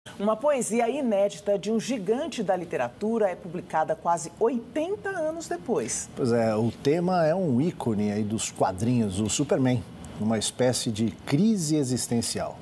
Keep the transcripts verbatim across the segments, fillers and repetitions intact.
Uma poesia inédita de um gigante da literatura é publicada quase oitenta anos depois. Pois é, o tema é um ícone aí dos quadrinhos, o Superman, uma espécie de crise existencial.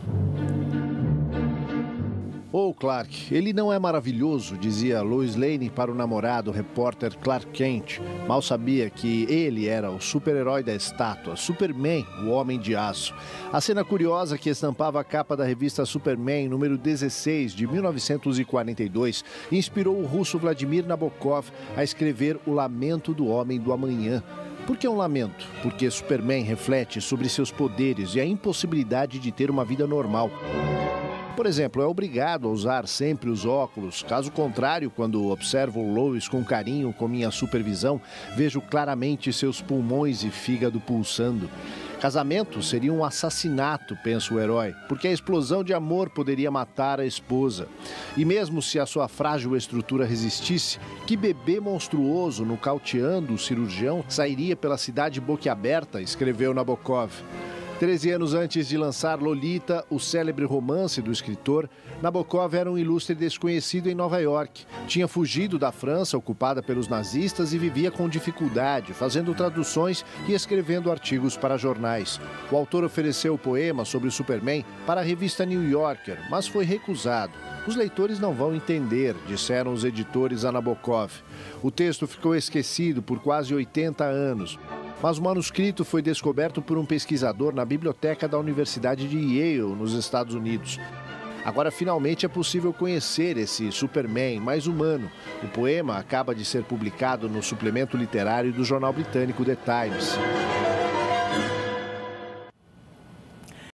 Ô, Clark, ele não é maravilhoso, dizia Lois Lane para o namorado, o repórter Clark Kent. Mal sabia que ele era o super-herói da estátua, Superman, o Homem de Aço. A cena curiosa que estampava a capa da revista Superman, número dezesseis, de mil novecentos e quarenta e dois, inspirou o russo Vladimir Nabokov a escrever O Lamento do Homem do Amanhã. Por que um lamento? Porque Superman reflete sobre seus poderes e a impossibilidade de ter uma vida normal. Por exemplo, é obrigado a usar sempre os óculos. Caso contrário, quando observo Lois com carinho com minha supervisão, vejo claramente seus pulmões e fígado pulsando. Casamento seria um assassinato, pensa o herói, porque a explosão de amor poderia matar a esposa. E mesmo se a sua frágil estrutura resistisse, que bebê monstruoso nocauteando o cirurgião sairia pela cidade boquiaberta, escreveu Nabokov. Treze anos antes de lançar Lolita, o célebre romance do escritor, Nabokov era um ilustre desconhecido em Nova York. Tinha fugido da França, ocupada pelos nazistas, e vivia com dificuldade, fazendo traduções e escrevendo artigos para jornais. O autor ofereceu o poema sobre o Superman para a revista New Yorker, mas foi recusado. Os leitores não vão entender, disseram os editores a Nabokov. O texto ficou esquecido por quase oitenta anos. Mas o manuscrito foi descoberto por um pesquisador na biblioteca da Universidade de Yale, nos Estados Unidos. Agora, finalmente, é possível conhecer esse Superman mais humano. O poema acaba de ser publicado no suplemento literário do jornal britânico The Times.